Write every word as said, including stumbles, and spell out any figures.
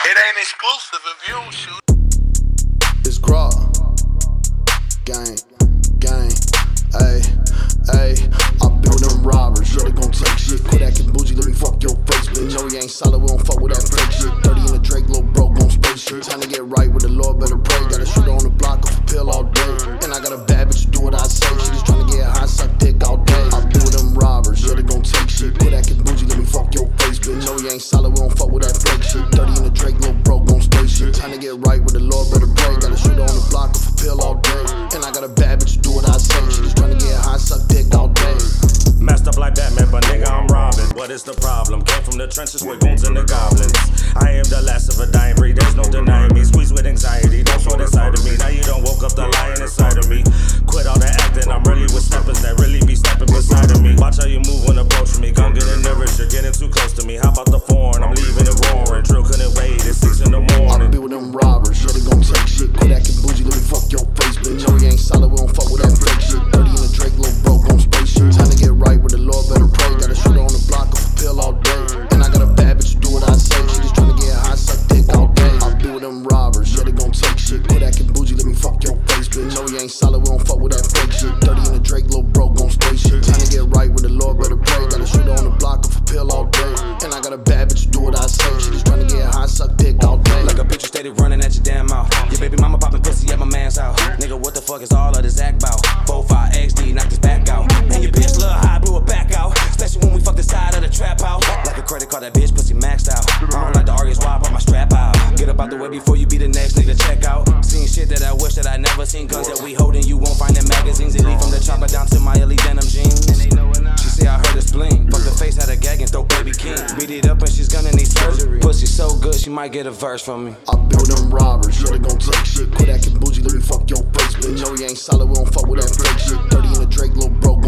It ain't exclusive if you don't shoot. It's Groppo. Gang, gang, ayy, ayy. I build them robbers, yeah, they gon' take shit. Quit acting bougie, let me fuck your face, bitch. No, you ain't solid, we don't fuck with that fake shit. Dirty in the Drake, little broke on space shit. Time to get right with the Lord, better pray. Got a shooter on the block, off a pill all day. And I got a bad bitch, do what I say. She just tryna get high, suck dick all day. I build them robbers, yeah, they gon' take shit. Quit acting bougie, let me fuck your face, bitch. No, you ain't solid, we don't fuck with that fake shit. Dirty in the Drake, little broke on space shit. Time to get right with the Lord, better pray. Got a shooter on the block, off a pill all day. And I got a bad bitch, do what I say. She just tryna get high, suck dick all day. Messed up like Batman, but nigga, I'm robbing. What is the problem? Came from the trenches with goons and the goblins. I am the last of a dying breed, there's no denying me. Squeezed with anxiety, don't sort inside of me. Now you don't woke up the lion inside of me. Quit all that acting, I'm really with steppers that really be stepping beside of me. Watch how you move when approaching me. Gon' get nervous, you're getting too close to me. How about the foreign? I'm leaving it roaring. Drill couldn't wait, it's six in the morning. I be with them robbers, yeah, they gon' take shit. Quit acting bougie, let me fuck your face, bitch. No, you ain't solid, we don't fuck with that fake shit. Dirty in the Drake, little broke on space shit. Time to get right with the Lord, better pray. Got a shooter on the block, off a pill all day. And I got a bad bitch, do what I say. She just tryna get high, suck dick all day. I be with them robbers, yeah, they gon' take shit. Quit acting bougie, let me fuck your face, bitch. No, you ain't solid, we don't fuck with that fake shit. Dirty in the Drake, little broke on space shit. Time to get right with the Lord, better pray. Got a shooter on the block, off a pill all day. And I got a bad bitch, do what I say. She just tryna get high, suck dick all day. Like a bitch, you steady running at your damn mouth. Your baby mama popping pussy at my man's house. Nigga, what the fuck is all of this act bout? four five X D, knock this back out. Man, your bitch look high, blew it back out. Especially when we fuck the side of the trap house. Like a credit card, that bitch pussy maxed out. I don't like to argue, why I put my strap out. Get up out the way before you be the next nigga check out. Seen shit that I wish that I never seen. Guns that we holding, you won't find in magazines. They lead from the chopper down to my elite denim jeans. She say I heard a spleen. Fuck the face, had a gag and throw baby king. Beat it up and she's gonna need surgery. Pussy so good, she might get a verse from me. I build them robbers, yeah, they gon' take shit. Quit acting bougie, let me fuck your face, bitch. No, you ain't solid, we don't fuck with that fake shit. Dirty in the Drake, little broke